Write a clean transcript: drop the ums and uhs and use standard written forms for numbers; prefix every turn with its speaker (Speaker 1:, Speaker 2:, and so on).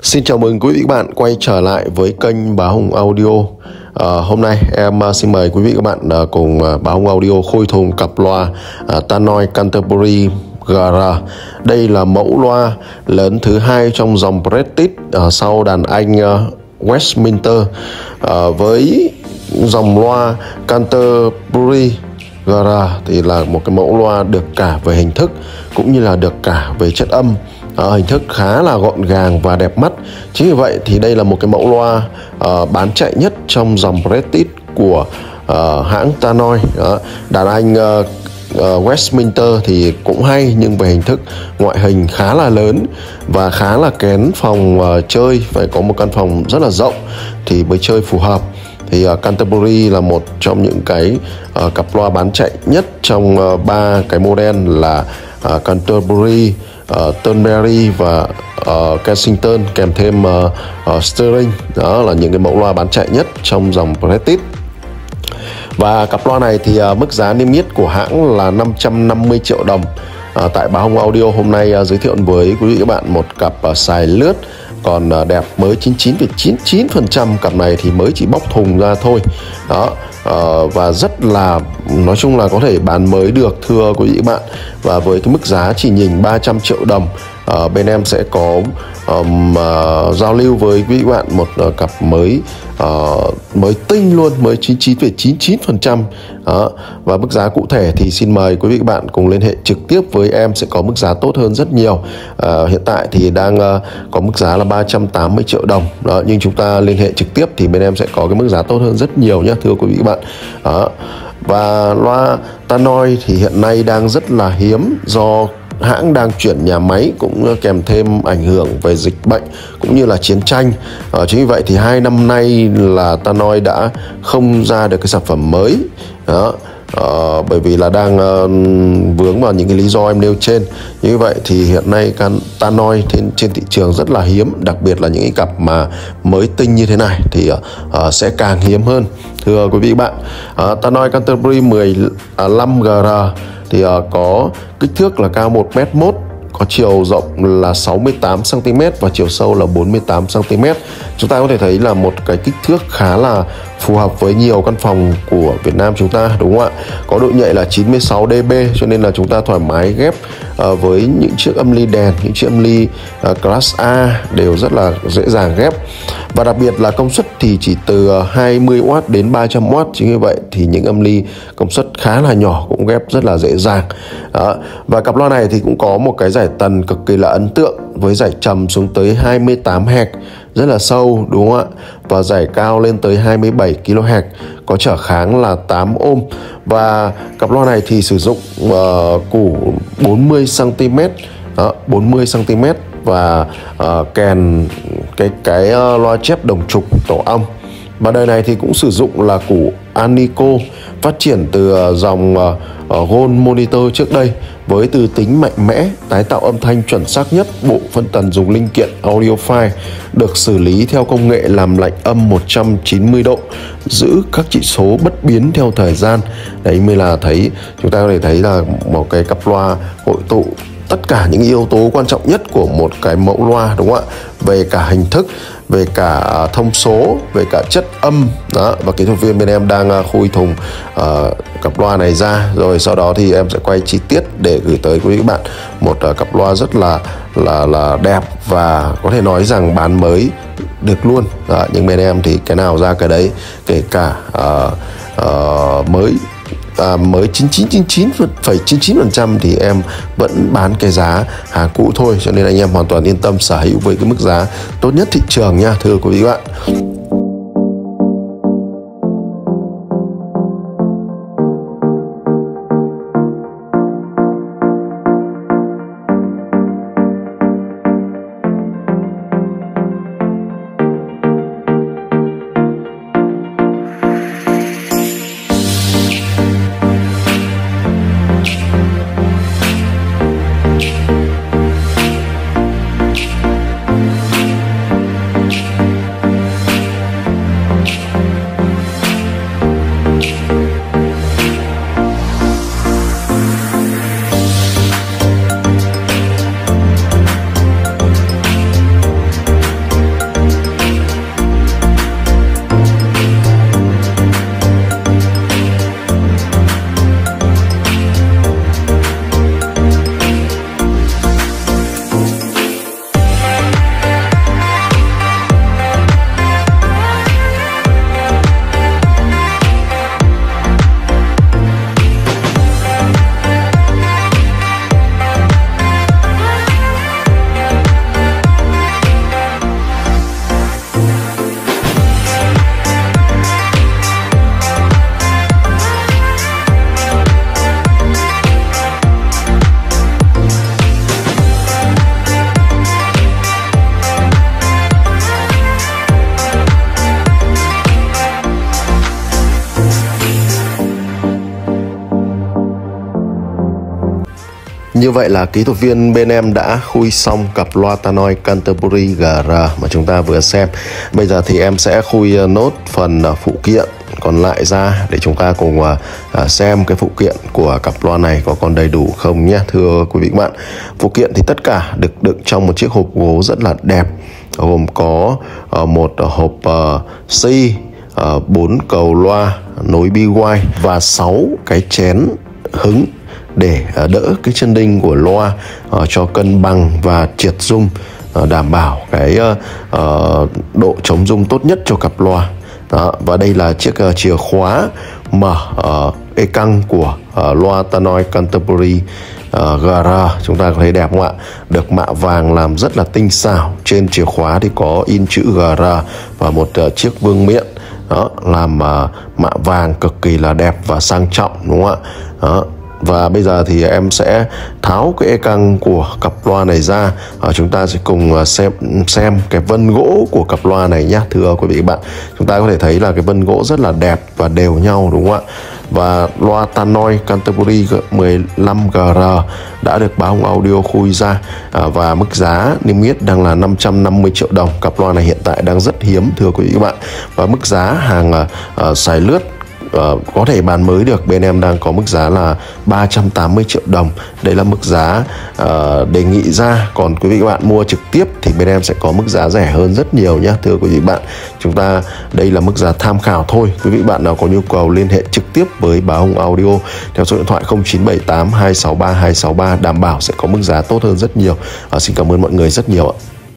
Speaker 1: Xin chào mừng quý vị và các bạn quay trở lại với kênh Bá Hùng Audio. Hôm nay em xin mời quý vị và các bạn cùng Bá Hùng Audio khôi thùng cặp loa Tannoy Canterbury GR. Đây là mẫu loa lớn thứ hai trong dòng Prestige sau đàn anh Westminster. Với dòng loa Canterbury GR thì là một cái mẫu loa được cả về hình thức cũng như là được cả về chất âm. Hình thức khá là gọn gàng và đẹp mắt. Chính vì vậy thì đây là một cái mẫu loa bán chạy nhất trong dòng Prestige của hãng Tannoy. Đàn anh Westminster thì cũng hay, nhưng về hình thức ngoại hình khá là lớn và khá là kén phòng chơi, phải có một căn phòng rất là rộng thì mới chơi phù hợp. Thì Canterbury là một trong những cái cặp loa bán chạy nhất trong ba cái model là Canterbury, Turnberry và Kensington, kèm thêm Sterling. Đó là những cái mẫu loa bán chạy nhất trong dòng Prestige. Và cặp loa này thì mức giá niêm yết của hãng là 550 triệu đồng. Tại Bá Hùng Audio hôm nay giới thiệu với quý vị các bạn một cặp xài lướt còn đẹp, mới 99,99%. Cặp này thì mới chỉ bóc thùng ra thôi. Đó. Và rất là, nói chung là có thể bán mới được, thưa quý vị các bạn. Và với cái mức giá chỉ nhỉnh 300 triệu đồng, bên em sẽ có giao lưu với quý vị bạn một cặp mới mới tinh luôn, mới 99,99%. Và mức giá cụ thể thì xin mời quý vị các bạn cùng liên hệ trực tiếp với em, sẽ có mức giá tốt hơn rất nhiều. Hiện tại thì đang có mức giá là 380 triệu đồng. Đó, nhưng chúng ta liên hệ trực tiếp thì bên em sẽ có cái mức giá tốt hơn rất nhiều nhé, thưa quý vị các bạn. Và loa Tannoy thì hiện nay đang rất là hiếm, do hãng đang chuyển nhà máy, cũng kèm thêm ảnh hưởng về dịch bệnh cũng như là chiến tranh. Chính vì vậy thì 2 năm nay là Tannoy đã không ra được cái sản phẩm mới. Đó. Bởi vì là đang vướng vào những cái lý do em nêu trên. Như vậy thì hiện nay Tannoy trên thị trường rất là hiếm, đặc biệt là những cái cặp mà mới tinh như thế này thì sẽ càng hiếm hơn, thưa quý vị bạn. Tannoy Canterbury 15 GR thì có kích thước là cao 1m1, có chiều rộng là 68cm và chiều sâu là 48cm. Chúng ta có thể thấy là một cái kích thước khá là phù hợp với nhiều căn phòng của Việt Nam chúng ta, đúng không ạ? Có độ nhạy là 96 dB, cho nên là chúng ta thoải mái ghép với những chiếc âm ly đèn, những chiếc âm ly Class A đều rất là dễ dàng ghép. Và đặc biệt là công suất thì chỉ từ 20W đến 300W. Chính vì vậy thì những âm ly công suất khá là nhỏ cũng ghép rất là dễ dàng. Và cặp loa này thì cũng có một cái giải tần cực kỳ là ấn tượng, với giải trầm xuống tới 28 Hz, rất là sâu, đúng không ạ? Và giải cao lên tới 27 kHz, có trở kháng là 8 ohm. Và cặp loa này thì sử dụng củ 40cm, 40cm và kèn cái loa chép đồng trục tổ ong. Và đời này thì cũng sử dụng là củ Anico, phát triển từ dòng Gold Monitor trước đây, với từ tính mạnh mẽ, tái tạo âm thanh chuẩn xác nhất. Bộ phân tần dùng linh kiện audiophile được xử lý theo công nghệ làm lạnh âm 190 độ, giữ các chỉ số bất biến theo thời gian. Đấy mới là thấy, chúng ta có thể thấy là một cái cặp loa hội tụ tất cả những yếu tố quan trọng nhất của một cái mẫu loa, đúng không ạ? Về cả hình thức, về cả thông số, về cả chất âm. Đó. Và kỹ thuật viên bên em đang khui thùng cặp loa này ra, rồi sau đó thì em sẽ quay chi tiết để gửi tới quý vị các bạn một cặp loa rất là đẹp, và có thể nói rằng bán mới được luôn. Đó. Nhưng bên em thì cái nào ra cái đấy, kể cả mới 99,99% thì em vẫn bán cái giá hàng cũ thôi, cho nên anh em hoàn toàn yên tâm sở hữu với cái mức giá tốt nhất thị trường nha, thưa quý vị các bạn. Như vậy là kỹ thuật viên bên em đã khui xong cặp loa Tannoy Canterbury GR mà chúng ta vừa xem. Bây giờ thì em sẽ khui nốt phần phụ kiện còn lại ra để chúng ta cùng xem cái phụ kiện của cặp loa này có còn đầy đủ không nhé, thưa quý vị các bạn. Phụ kiện thì tất cả được đựng trong một chiếc hộp gỗ rất là đẹp, gồm có một hộp C, 4 cầu loa nối bi quai và 6 cái chén hứng để đỡ cái chân đinh của loa cho cân bằng và triệt rung, đảm bảo cái độ chống rung tốt nhất cho cặp loa. Đó, và đây là chiếc chìa khóa mở ê căng của loa Tannoy Canterbury GR. Chúng ta có thấy đẹp không ạ? Được mạ vàng làm rất là tinh xảo. Trên chìa khóa thì có in chữ GR và một chiếc vương miện. Đó, làm mạ vàng cực kỳ là đẹp và sang trọng, đúng không ạ? Đó. Và bây giờ thì em sẽ tháo cái ê căng của cặp loa này ra. Chúng ta sẽ cùng xem cái vân gỗ của cặp loa này nhé, thưa quý vị các bạn. Chúng ta có thể thấy là cái vân gỗ rất là đẹp và đều nhau, đúng không ạ? Và loa Tannoy Canterbury 15GR đã được Bá Hùng Audio khui ra, và mức giá niêm yết đang là 550 triệu đồng. Cặp loa này hiện tại đang rất hiếm, thưa quý vị các bạn. Và mức giá hàng xài lướt có thể bán mới được, bên em đang có mức giá là 380 triệu đồng. Đấy là mức giá đề nghị ra. Còn quý vị các bạn mua trực tiếp thì bên em sẽ có mức giá rẻ hơn rất nhiều nhé, thưa quý vị bạn. Chúng ta đây là mức giá tham khảo thôi. Quý vị bạn nào có nhu cầu liên hệ trực tiếp với Bá Hùng Audio theo số điện thoại 0978 263 263, đảm bảo sẽ có mức giá tốt hơn rất nhiều. Xin cảm ơn mọi người rất nhiều ạ.